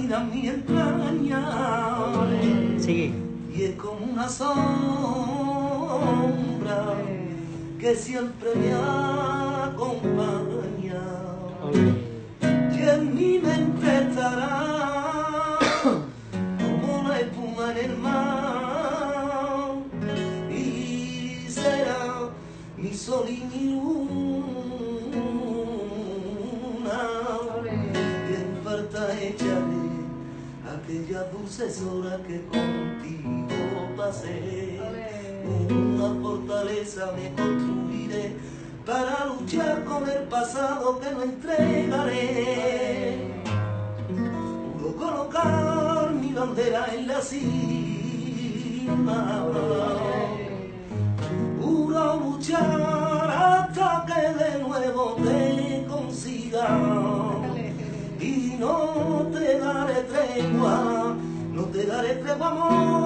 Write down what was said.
vida en mi entraña. Sigue. Y es como una sombra que siempre me acompaña. Y en mi mente estará como la espuma en el mar. Y será mi sol y mi luna. Y en falta echaré aquellas dulces horas que contigo pasé. Una fortaleza me construiré para luchar con el pasado que no entregaré. Juro colocar mi bandera en la cima. Juro luchar hasta que de nuevo te consiga. Y no te daré tregua, no te daré tregua, amor.